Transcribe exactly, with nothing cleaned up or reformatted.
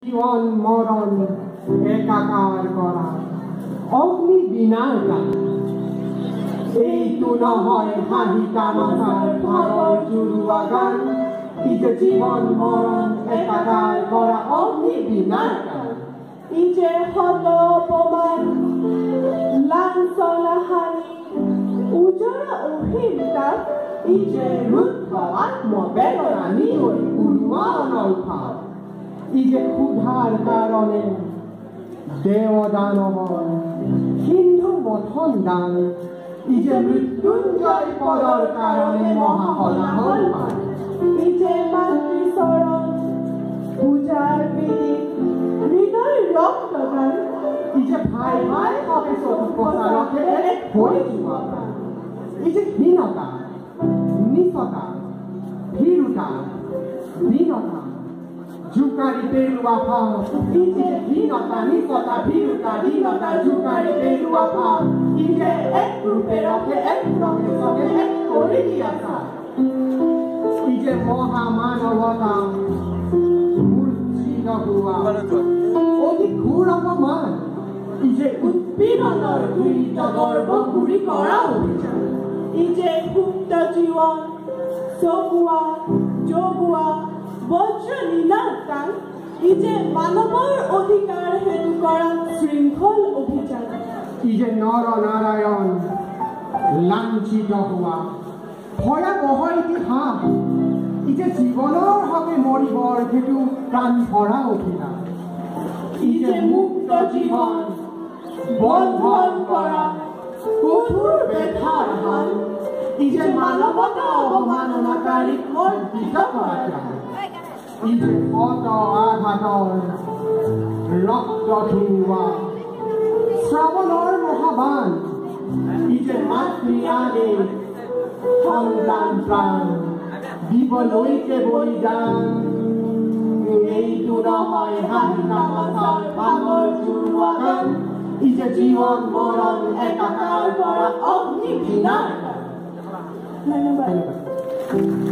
জীবন মরণ একাকার করা অগ্নি বিনার গান এইটো নহয় হাঁহি তামাচাৰ ভাগৰ জুৰুৱা গান ই যে জীৱন মৰণ একাকাৰ কৰা অগ্নি বিনাৰ গান ই যে শত অপমান লাঞ্ছনা হানি উজৰা অহিংসা ই যে ৰুদ্ধ আত্মবেদনা নিয়ৰি ওলোৱা অনলভাৱ ই যে ক্ষুধাৰ কাৰণে দেৱ দানৱৰ সিন্ধু মথন দান ই যে মৃত্যুঞ্জয় পদৰ কাৰণে মহাহলাহল পায় ই যে মাতৃ চৰণ পূজাৰ বিধি হৃদয় ৰক্তদান ই যে ভাই ভাই ভাৱে চতুৰ্প্ৰচাৰকে এক হৈ যোৱা প্ৰাণ ই যে হীনতা নিচতা ভীৰুতা দীনতা জোকাৰি পেলোৱা ভাৱ ই যে হীনতা নিচতা ভীৰুতা দীনতা জোকাৰি পেলোৱা ভাৱ ই যে এক ৰূপে ৰখে এক ৰঙে চবে এক কৰি দিয়া চায় ই যে মহামানৱতা মূৰ্ছিত হোৱা অতি ঘোৰ অপমান ই যে উৎপীড়নৰ পীড়িত গৰ্ব ঘূৰি কৰা অভিযান ই যে সুপ্ত জীৱন চকুৱা জগুৱা বজ্ৰলীলাতান ই যে মানৱৰ অধিকাৰ হেতু কৰা শৃংখল অভিযান ই যে নৰ নাৰায়ণ লাঞ্ছিত হোৱা ভয়াৱহ ইতিহাস ই যে জীৱনৰ হকে মৰিবৰ হেতু প্ৰাণ ভৰা অভিযান ই যে মুক্ত জীৱন বন্ধন কৰা কঠোৰ বেথাৰ হাল ই যে মানৱতা অৱমাননাকাৰীক মৰ্জিত কৰা ই যে শত আঘাতৰ ৰক্ত ধুৱা শ্ৰাৱণৰ মহাবান ই যে মাতৃ আনে সন্তান প্ৰাণ দিবলৈকে বলিদান এইটো নহয় হাঁহি তামাচাৰ ভাগৰ জুৰুৱা গান ই যে জীৱন মৰণ একাকাৰ কৰা অগ্নি বিনাৰ গান। ধন্যবাদ।